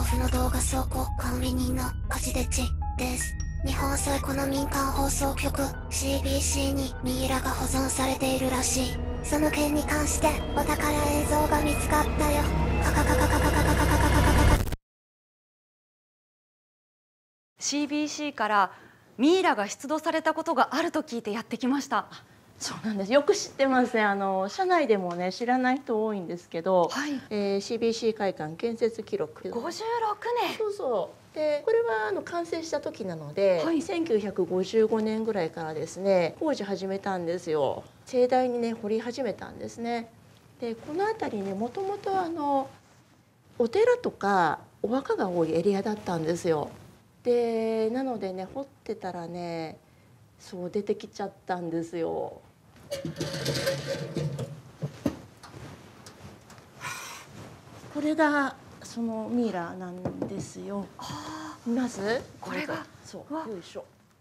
フの動画走行管理人のカジデチです。日本最古の民間放送局 CBC にミイラが保存されているらしい。その件に関してお宝映像が見つかったよ。カカカカカカカカカカカカカ。 CBC からミイラが出土されたことがあると聞いてやってきました。 そうなんです。よく知ってますね。社内でもね知らない人多いんですけど、 はい、 CBC 会館建設記録。 56年。 そうそう。でこれは完成した時なので、はい、1955年ぐらいからですね工事始めたんですよ。盛大にね掘り始めたんですね。でこの辺りねもともとお寺とかお墓が多いエリアだったんですよ。でなのでね掘ってたらねそう出てきちゃったんですよ。これがそのミイラなんですよ。見ます？ これがそうよいしょ。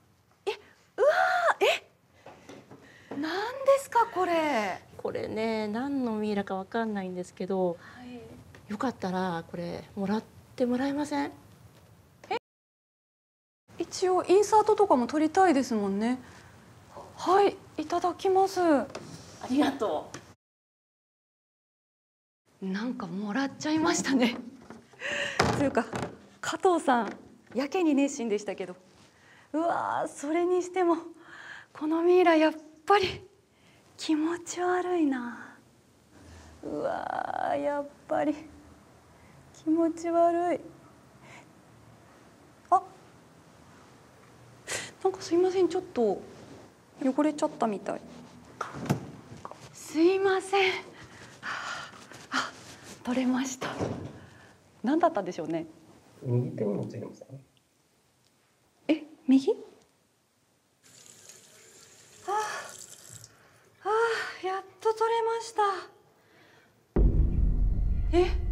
何ですかこれ？ これね何のミイラかわかんないんですけど、はい、よかったらこれもらってもらえません？ 一応インサートとかも撮りたいですもんね。はい、いただきます。 ありがとう。なんかもらっちゃいましたね。というか加藤さんやけに熱心でしたけど、うわーそれにしてもこのミイラやっぱり気持ち悪いな。うわーやっぱり気持ち悪い。あ、なんかすいません、ちょっと汚れちゃったみたい。すいません。あ、取れました。何だったんでしょうね。 右手にもついてますね。 え、右？やっと取れました。え？